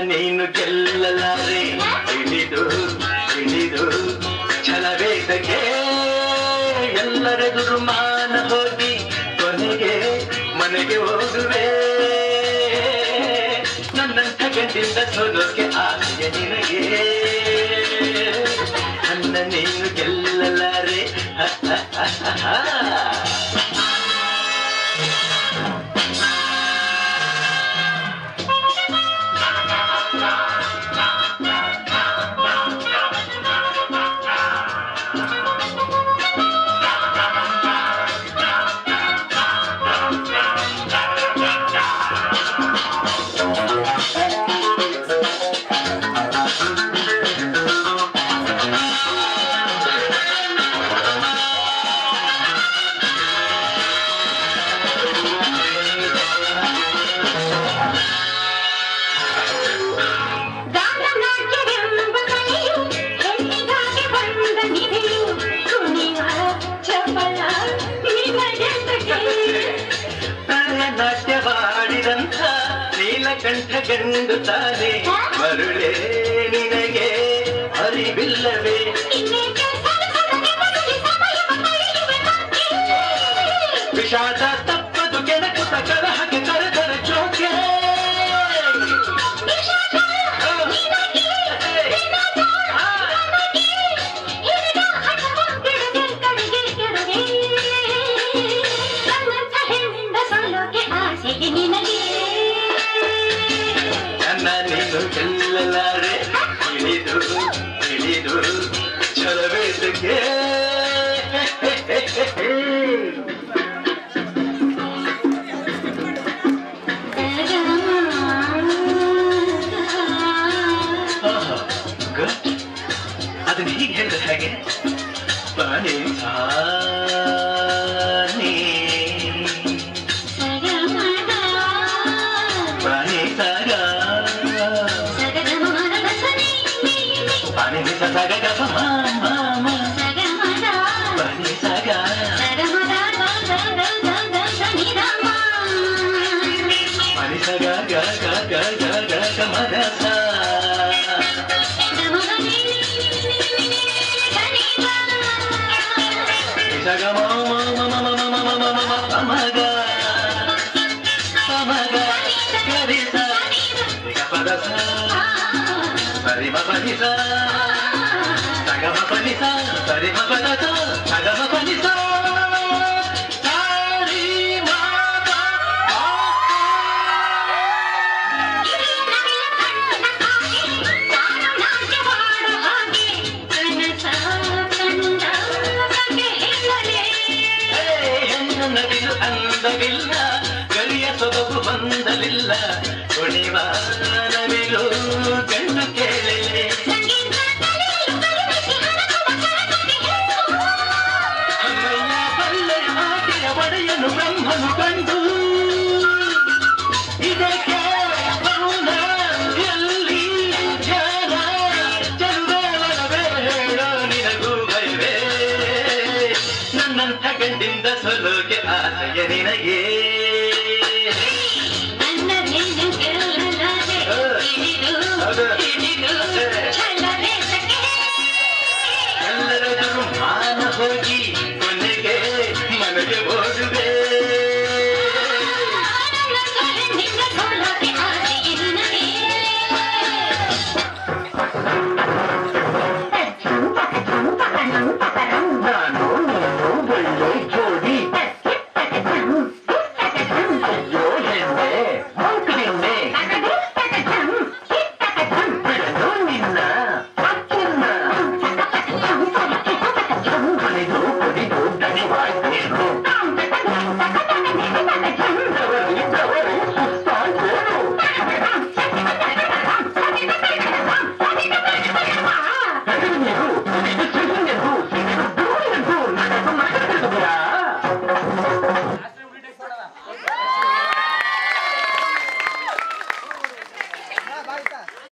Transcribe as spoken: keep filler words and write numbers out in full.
ನೀನು ಗೆಲ್ಲಲಾರೆ ಹಿಡಿದು ಹಿಡಿದು ಛಲವೇದಕ್ಕೆ ಎಲ್ಲರೆದುರು ಮಾನ ಹೋಗಿ ಕೊನೆಗೆ ಮನೆಗೆ ಹೋಗುವೆ ನನ್ನಂಥ ಗಂಡಿಂದ ಸೋಲೋಕೆ ಆಸೆಯ ನಿನಗೆ ನನ್ನ ನೀನು ಗೆಲ್ಲಲಾರೆ ನಾಟ್ಯವಾಡಿದಂಥ ನೀಲಕಂಠ ಗಂಡು ತಾನೆ ಮರುಳೇ ನಿನಗೆ ಅರಿವಿಲ್ಲವೇ ವಿಷಾದ ತಪ್ಪದು ಕೆಣಕುತ ಕಲಹಕ್ಕೆ ಕರೆದರ ಚೋಕೆ ನೀನು ಗೆಲ್ಲಲಾರೆ ಹಿಡಿದು ಹಿಡಿದು ಛಲವೇದಕ್ಕೆ ಅದನ್ನ ಹೀಗೆ ಹೇಳಿದ್ರೆ ಹೇಗೆ ಬಾನಿ ಸಾನಿ ಬಾನಿ ಸಾಗ Pani sa saga ga pa mama saga mada pani saga saga mada ga ga ga ga ga ni da ma pani saga ga ga ga ga ga ga mada sa mada ni ni ni ga saga mama mama mama mama mama amaga amaga gari sa ga pada sa Sarima panisa, sagama panisa, sarima panasa, sagama panisa, sarima panasa. ಹೆಣ್ಣು ನವಿಲು ಅಂದವಿಲ್ಲ, ಗರಿಯ ಸೊಬಗು ಬಂದಲಿಲ್ಲ, ಕುಣಿವ ನವಿಲು ಗಂಡು ಕೇಳಲೆ. ಅಮ್ಮಯ್ಯ ಬಲ್ಲೆ ಆಕೆಯ ಒಡೆಯನು ಬ್ರಹ್ಮನು ಕಂಡು ಇದಕ್ಕೆ ಮೌನ ಎಲ್ಲಿ ಧ್ಯಾನ ಚಂದ್ರವನವೇ ಹೇಳೋ ನಿನಗೂ ಭಯವೇ ನನ್ನಂಥ ಗಂಡಿಂದ ಸೊಲೋಕೆ ಆಸೆಯ ನಿನಗೆ ಎಲ್ಲರೆದುರು ಮಾನ ಹೋಗಿ